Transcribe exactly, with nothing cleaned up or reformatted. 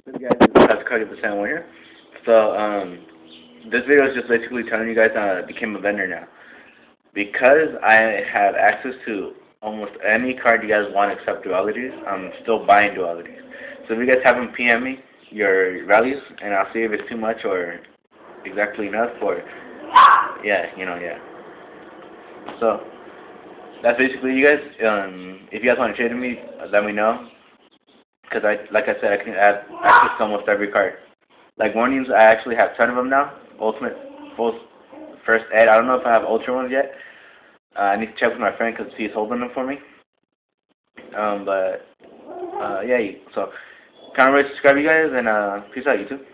This guy is Pascal the San here. So, um, this video is just basically telling you guys I uh, became a vendor now. Because I have access to almost any card you guys want except dualities, I'm still buying dualities. So if you guys have them P M me your values, and I'll see if it's too much or exactly enough, or, yeah, you know, yeah. So, that's basically you guys. Um, if you guys want to trade with me, let me know. Because, I, like I said, I can add access to almost every card. Like warnings, I actually have ten of them now. Ultimate, full, first ed. I don't know if I have ultra ones yet. Uh, I need to check with my friend because he's holding them for me. Um, but uh, yeah. So, kind of ready to subscribe, you guys, and uh, peace out, YouTube.